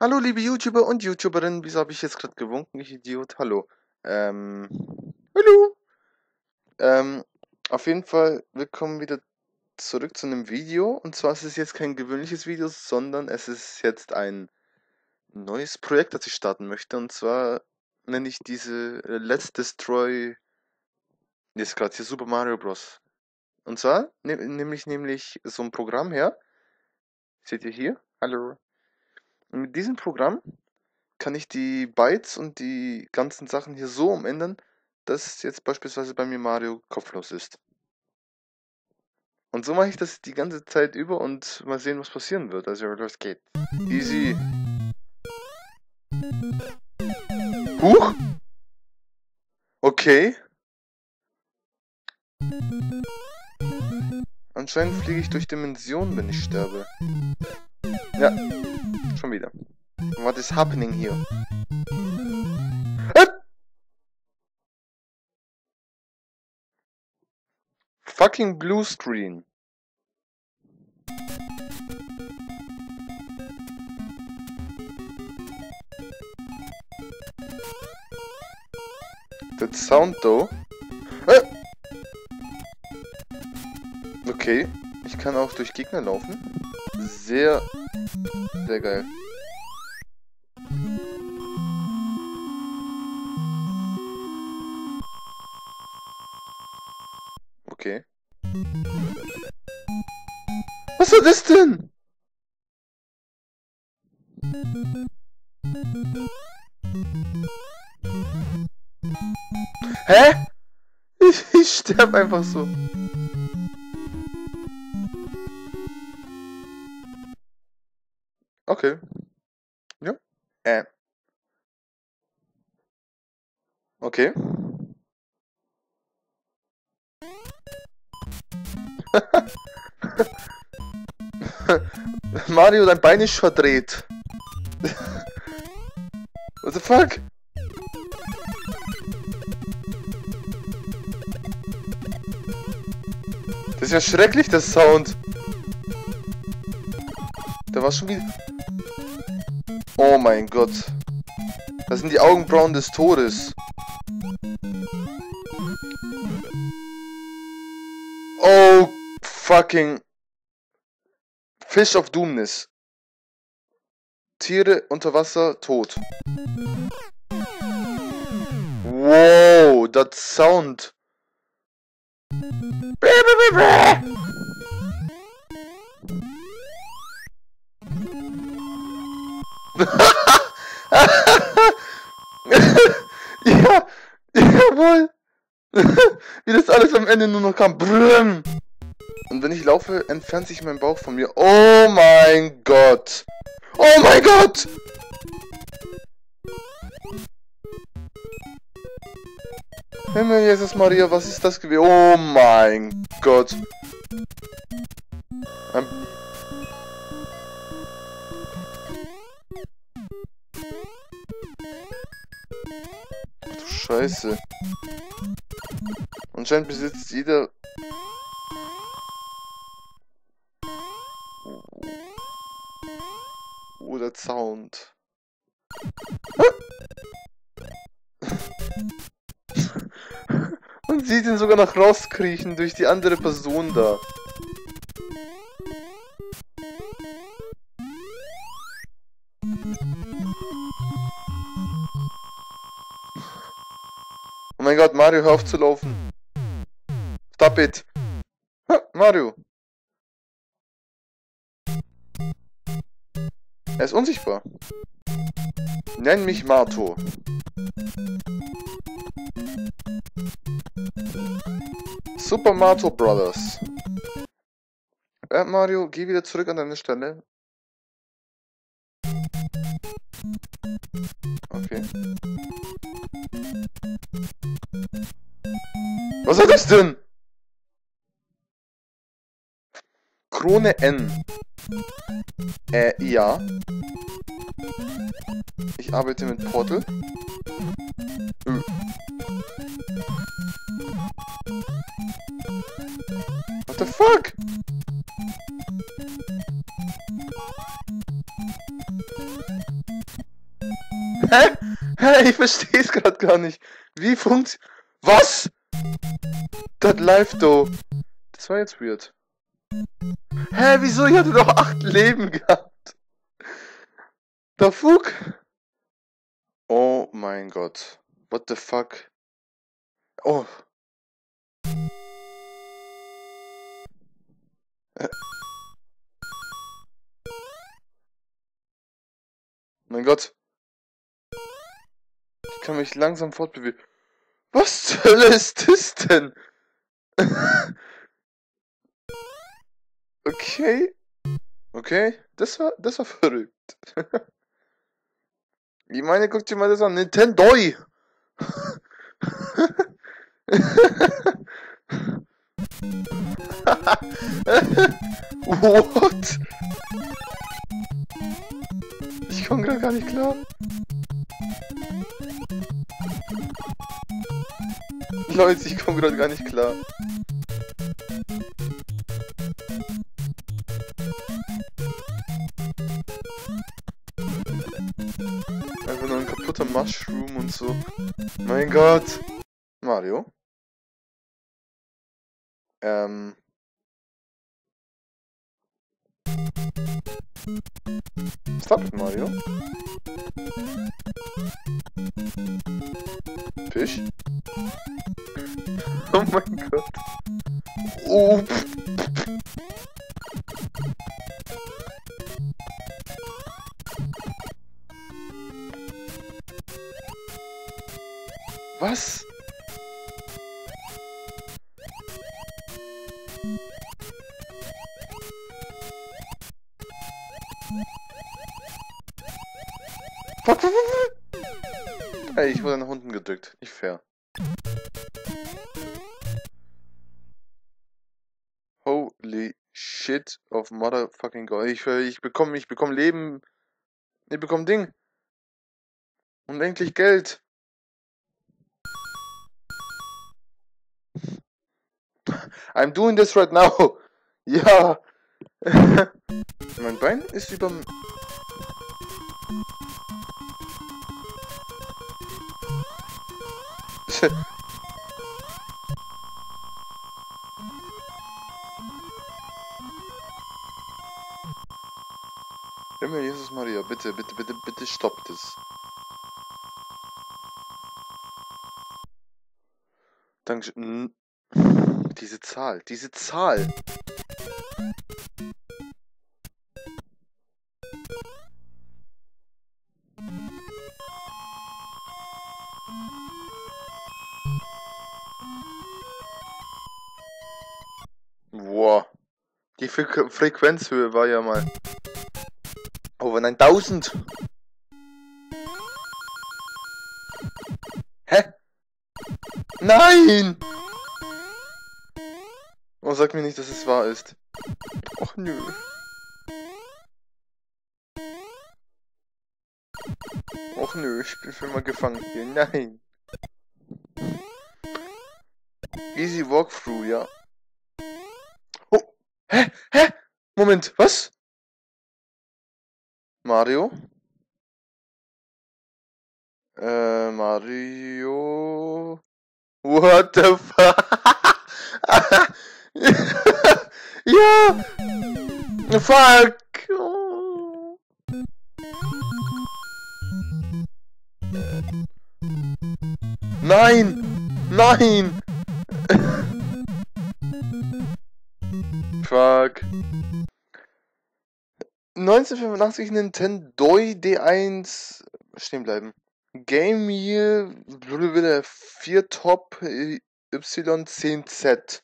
Hallo liebe YouTuber und YouTuberinnen, wieso habe ich jetzt gerade gewunken, ich Idiot? Hallo. Ähm, hallo. Ähm, auf jeden Fall willkommen wieder zurück zu einem Video. Und zwar ist es jetzt kein gewöhnliches Video, sondern es ist jetzt ein neues Projekt, das ich starten möchte. Und zwar nenne ich diese Let's Destroy, jetzt gerade hier Super Mario Bros. Und zwar nehme ich nämlich so ein Programm her. Seht ihr hier? Hallo. Und mit diesem Programm kann ich die Bytes und die ganzen Sachen hier so umändern, dass jetzt beispielsweise bei mir Mario kopflos ist. Und so mache ich das die ganze Zeit über und mal sehen, was passieren wird. Also, los geht. Easy. Huch! Okay. Anscheinend fliege ich durch Dimensionen, wenn ich sterbe. Ja, schon wieder. What is happening here? Ah! Fucking blue screen. That sound though. Ah! Okay, ich kann auch durch Gegner laufen. Sehr, sehr geil. Okay. Was war das denn? Hä? Ich sterbe einfach so. Okay. Ja. Okay. Mario, dein Bein ist verdreht. What the fuck? Das ist ja schrecklich, der Sound. Da war schon wieder... Oh mein Gott. Das sind die Augenbrauen des Todes. Oh, fucking... Fish of Doomness. Tiere unter Wasser, tot. Wow, that sound. Ja, jawohl. Wie das alles am Ende nur noch kam. Brrrm. Und wenn ich laufe, entfernt sich mein Bauch von mir. Oh mein Gott. Oh mein Gott. Himmel, Jesus Maria, was ist das gewesen? Oh mein Gott. Ach du Scheiße. Anscheinend besitzt jeder... Oh, der Sound. Man sieht ihn sogar noch rauskriechen durch die andere Person da. Oh mein Gott, Mario, hör auf zu laufen. Stop it. Ha, Mario. Er ist unsichtbar. Nenn mich Mato. Super Mario Brothers. Mario, geh wieder zurück an deine Stelle. Okay. Was ist das denn? Krone N. Ja. Ich arbeite mit Portal. What the fuck? Hä? Hä? Ich versteh's grad gar nicht. Wie funktioniert... Was? Das live though. Das war jetzt weird. Hä? Wieso? Ich hatte doch 8 Leben gehabt. Der Fuck? Oh mein Gott. What the fuck? Oh. Mein Gott. Ich kann mich langsam fortbewegen. Was zur Hölle ist das denn? Okay. Okay. Das war verrückt. Ich meine, guck dir mal das an. Nintendo! What? Ich komme gerade gar nicht klar. Leute, ich komme gerade gar nicht klar. Einfach nur ein kaputter Mushroom und so. Mein Gott. Mario? Stop it, Mario. Fisch? Oh mein Gott. Oh. Was? Fuck. Ey, ich wurde nach unten gedrückt. Nicht fair. Holy shit of motherfucking God. Ich bekomme Leben. Ich bekomme Ding. Unendlich Geld. I'm doing this right now. Ja. Mein Bein ist überm... Himmel, Jesus Maria, bitte, bitte, bitte, bitte stoppt es. Dankeschön. Diese Zahl, diese Zahl. Wow. Die Frequenzhöhe war ja mal over 9000. Hä? Nein! Oh, sag mir nicht, dass es wahr ist. Och nö. Och nö, ich bin für immer gefangen hier. Nein. Easy Walkthrough, ja. Oh. Hä? Hä? Moment, was? Mario? Mario? What the fuck? Ja! Fuck! Oh. Nein! Nein! Fuck. 1985 Nintendo D1 stehen bleiben. Game Year 4 Top Y10Z.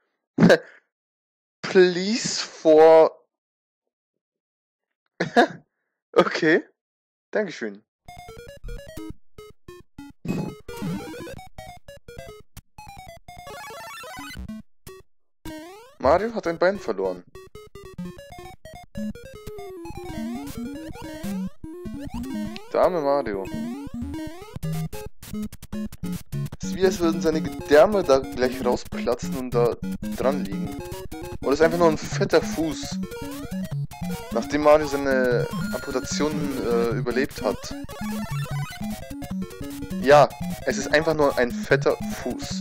Please for... Okay. Dankeschön. Mario hat ein Bein verloren. Der arme Mario. Es ist wie, als würden seine Gedärme da gleich rausplatzen und da dran liegen. Oder ist einfach nur ein fetter Fuß. Nachdem Mario seine Amputation überlebt hat. Ja, es ist einfach nur ein fetter Fuß.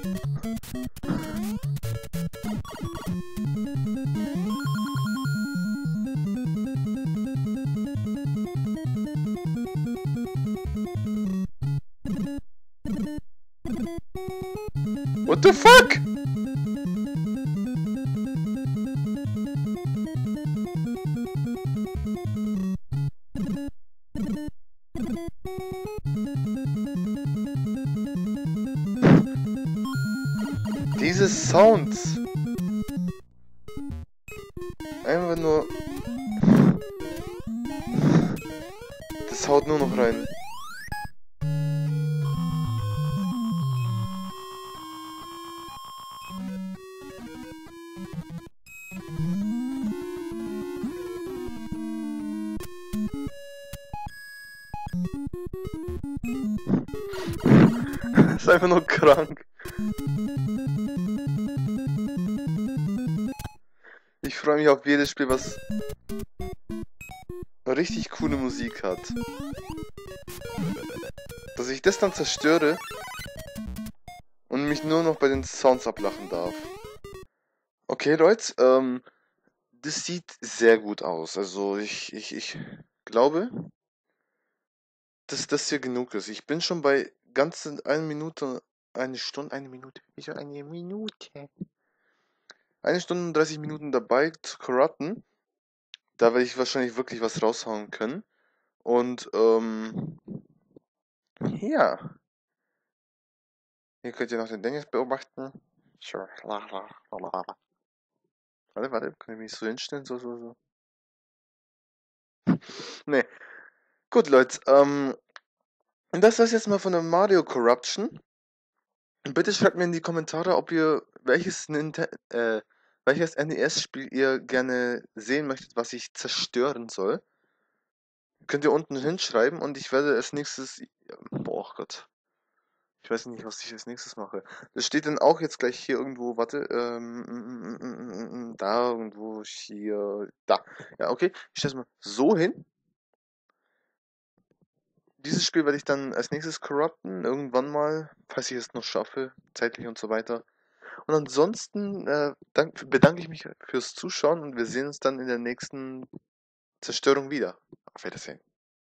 What the fuck? Diese Sounds. Einfach nur... Das haut nur noch rein. Das ist einfach nur krank. Ich freue mich auf jedes Spiel, was richtig coole Musik hat. Dass ich das dann zerstöre und mich nur noch bei den Sounds ablachen darf. Okay, Leute, das sieht sehr gut aus. Also ich glaube, dass das hier genug ist. Ich bin schon bei ganzen 1 Minute, 1 Stunde, 1 Minute, wieso 1 Minute? 1 Stunde und 30 Minuten dabei zu corrupten. Da werde ich wahrscheinlich wirklich was raushauen können. Und, ja. Hier könnt ihr noch den Dennis beobachten. Sure. Warte, kann ich mich so hinstellen? So. Nee. Gut, Leute, das war's jetzt mal von der Mario Corruption. Bitte schreibt mir in die Kommentare, ob ihr welches NES-Spiel ihr gerne sehen möchtet, was ich zerstören soll. Könnt ihr unten hinschreiben und ich werde als nächstes... Boah Gott. Ich weiß nicht, was ich als nächstes mache. Das steht dann auch jetzt gleich hier irgendwo, warte, da, irgendwo, hier, da. Ja, okay, ich stelle es mal so hin. Dieses Spiel werde ich dann als nächstes corrupten, irgendwann mal, falls ich es noch schaffe, zeitlich und so weiter. Und ansonsten bedanke ich mich fürs Zuschauen und wir sehen uns dann in der nächsten Zerstörung wieder. Auf Wiedersehen.